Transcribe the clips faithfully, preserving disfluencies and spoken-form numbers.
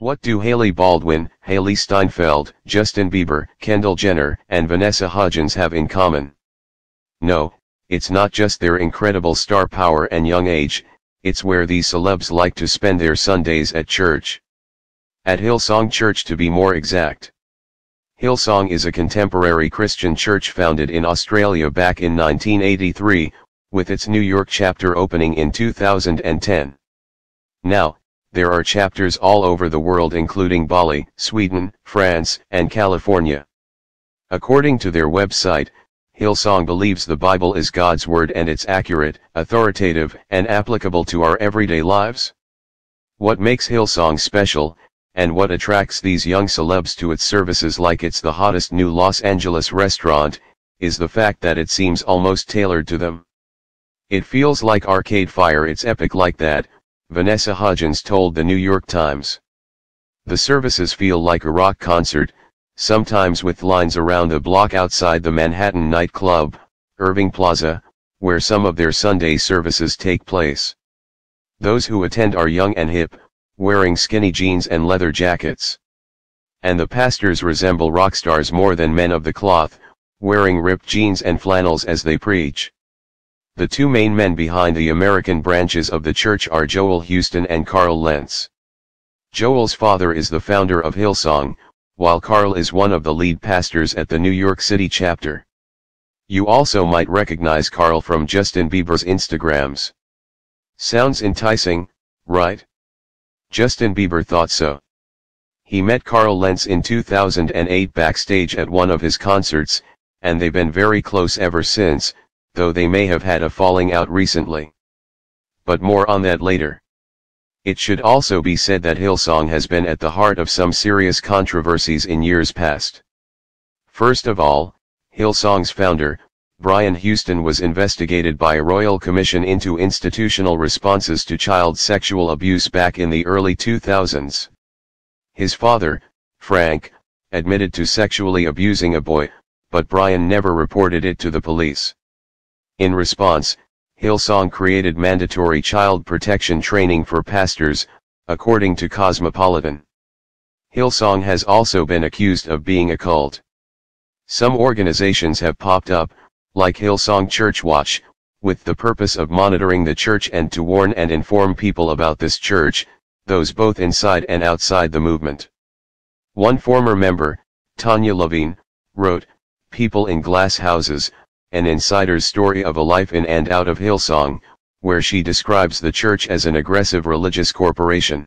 What do Hailey Baldwin, Haley Steinfeld, Justin Bieber, Kendall Jenner, and Vanessa Hudgens have in common? No, it's not just their incredible star power and young age, it's where these celebs like to spend their Sundays at church. At Hillsong Church to be more exact. Hillsong is a contemporary Christian church founded in Australia back in nineteen eighty-three, with its New York chapter opening in two thousand ten. Now, there are chapters all over the world including Bali, Sweden, France, and California. According to their website, Hillsong believes the Bible is God's word and it's accurate, authoritative, and applicable to our everyday lives. What makes Hillsong special, and what attracts these young celebs to its services like it's the hottest new Los Angeles restaurant, is the fact that it seems almost tailored to them. It feels like Arcade Fire, it's epic like that, Vanessa Hudgens told the New York Times. The services feel like a rock concert, sometimes with lines around the block outside the Manhattan nightclub, Irving Plaza, where some of their Sunday services take place. Those who attend are young and hip, wearing skinny jeans and leather jackets. And the pastors resemble rock stars more than men of the cloth, wearing ripped jeans and flannels as they preach. The two main men behind the American branches of the church are Joel Houston and Carl Lentz. Joel's father is the founder of Hillsong, while Carl is one of the lead pastors at the New York City chapter. You also might recognize Carl from Justin Bieber's Instagrams. Sounds enticing, right? Justin Bieber thought so. He met Carl Lentz in two thousand eight backstage at one of his concerts, and they've been very close ever since, though they may have had a falling out recently. But more on that later. It should also be said that Hillsong has been at the heart of some serious controversies in years past. First of all, Hillsong's founder, Brian Houston, was investigated by a royal commission into institutional responses to child sexual abuse back in the early two thousands. His father, Frank, admitted to sexually abusing a boy, but Brian never reported it to the police. In response, Hillsong created mandatory child protection training for pastors, according to Cosmopolitan. Hillsong has also been accused of being a cult. Some organizations have popped up, like Hillsong Church Watch, with the purpose of monitoring the church and to warn and inform people about this church, those both inside and outside the movement. One former member, Tanya Levine, wrote, "People in Glass Houses, an insider's story of a life in and out of Hillsong," where she describes the church as an aggressive religious corporation.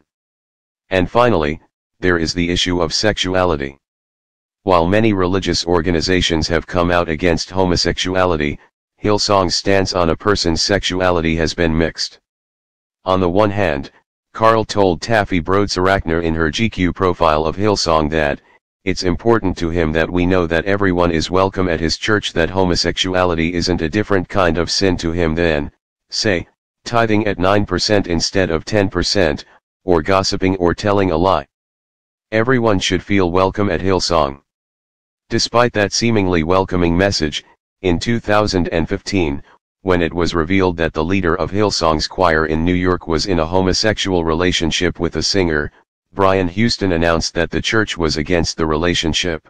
And finally, there is the issue of sexuality. While many religious organizations have come out against homosexuality, Hillsong's stance on a person's sexuality has been mixed. On the one hand, Carl told Taffy Brodesarachner in her G Q profile of Hillsong that, "It's important to him that we know that everyone is welcome at his church, that homosexuality isn't a different kind of sin to him than, say, tithing at nine percent instead of ten percent, or gossiping or telling a lie. Everyone should feel welcome at Hillsong." Despite that seemingly welcoming message, in two thousand fifteen, when it was revealed that the leader of Hillsong's choir in New York was in a homosexual relationship with a singer, Brian Houston announced that the church was against the relationship.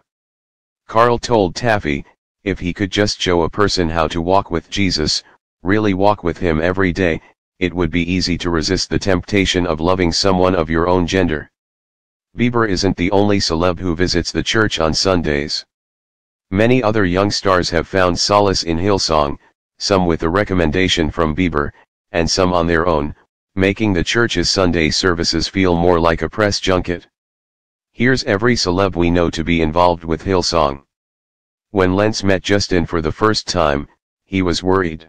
Carl told Taffy, "If he could just show a person how to walk with Jesus, really walk with him every day, it would be easy to resist the temptation of loving someone of your own gender." Bieber isn't the only celeb who visits the church on Sundays. Many other young stars have found solace in Hillsong, some with a recommendation from Bieber, and some on their own, making the church's Sunday services feel more like a press junket. Here's every celeb we know to be involved with Hillsong. When Lentz met Justin for the first time, he was worried.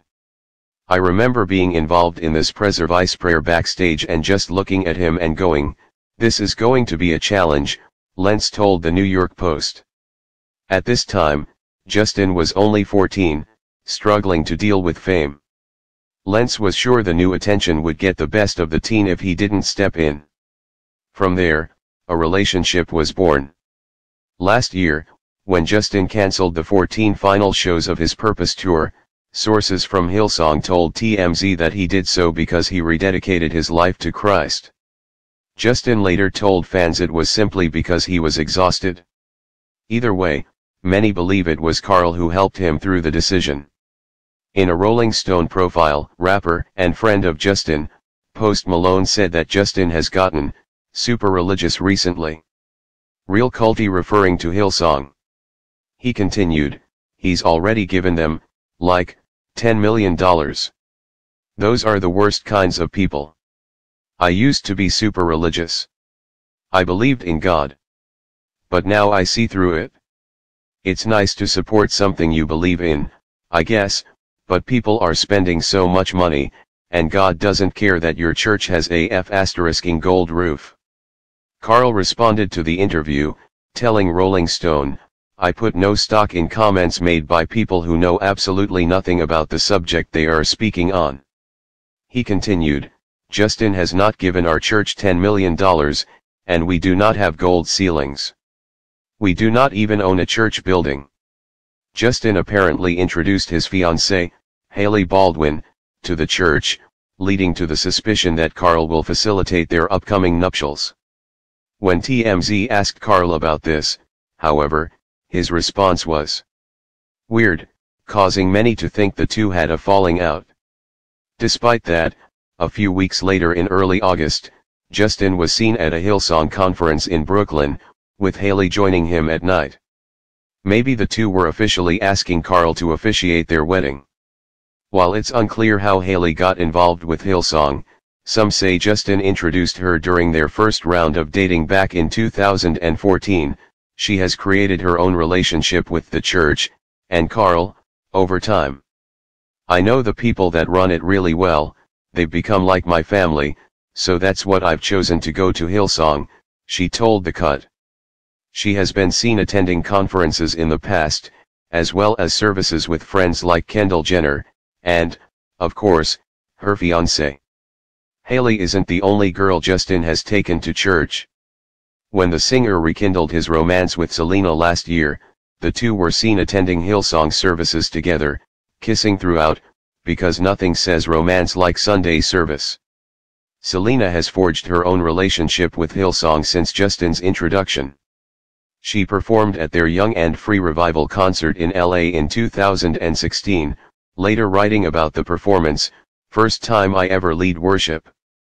"I remember being involved in this Preservice prayer backstage and just looking at him and going, this is going to be a challenge," Lentz told the New York Post. At this time, Justin was only fourteen, struggling to deal with fame. Lentz was sure the new attention would get the best of the teen if he didn't step in. From there, a relationship was born. Last year, when Justin cancelled the fourteen final shows of his Purpose Tour, sources from Hillsong told T M Z that he did so because he rededicated his life to Christ. Justin later told fans it was simply because he was exhausted. Either way, many believe it was Carl who helped him through the decision. In a Rolling Stone profile, rapper and friend of Justin, Post Malone said that Justin has gotten super religious recently. Real culty, referring to Hillsong. He continued, he's already given them, like, ten million dollars. Those are the worst kinds of people. I used to be super religious. I believed in God. But now I see through it. It's nice to support something you believe in, I guess, but people are spending so much money, and God doesn't care that your church has a F asterisking gold roof. Carl responded to the interview, telling Rolling Stone, I put no stock in comments made by people who know absolutely nothing about the subject they are speaking on. He continued, Justin has not given our church ten million dollars, and we do not have gold ceilings. We do not even own a church building. Justin apparently introduced his fiancée, Hailey Baldwin, to the church, leading to the suspicion that Carl will facilitate their upcoming nuptials. When T M Z asked Carl about this, however, his response was weird, causing many to think the two had a falling out. Despite that, a few weeks later in early August, Justin was seen at a Hillsong conference in Brooklyn, with Hailey joining him at night. Maybe the two were officially asking Carl to officiate their wedding. While it's unclear how Hailey got involved with Hillsong, some say Justin introduced her during their first round of dating back in two thousand fourteen, she has created her own relationship with the church, and Carl, over time. I know the people that run it really well, they've become like my family, so that's what I've chosen to go to Hillsong, she told The Cut. She has been seen attending conferences in the past, as well as services with friends like Kendall Jenner, and, of course, her fiancé. Hailey isn't the only girl Justin has taken to church. When the singer rekindled his romance with Selena last year, the two were seen attending Hillsong services together, kissing throughout, because nothing says romance like Sunday service. Selena has forged her own relationship with Hillsong since Justin's introduction. She performed at their Young and Free Revival concert in L A in two thousand sixteen, later writing about the performance, first time I ever lead worship.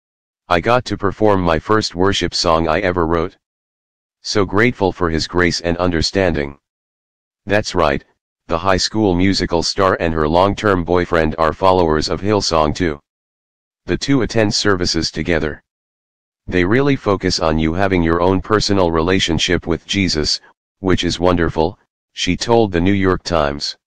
I got to perform my first worship song I ever wrote. So grateful for his grace and understanding. That's right, the High School Musical star and her long-term boyfriend are followers of Hillsong too. The two attend services together. They really focus on you having your own personal relationship with Jesus, which is wonderful, she told the New York Times.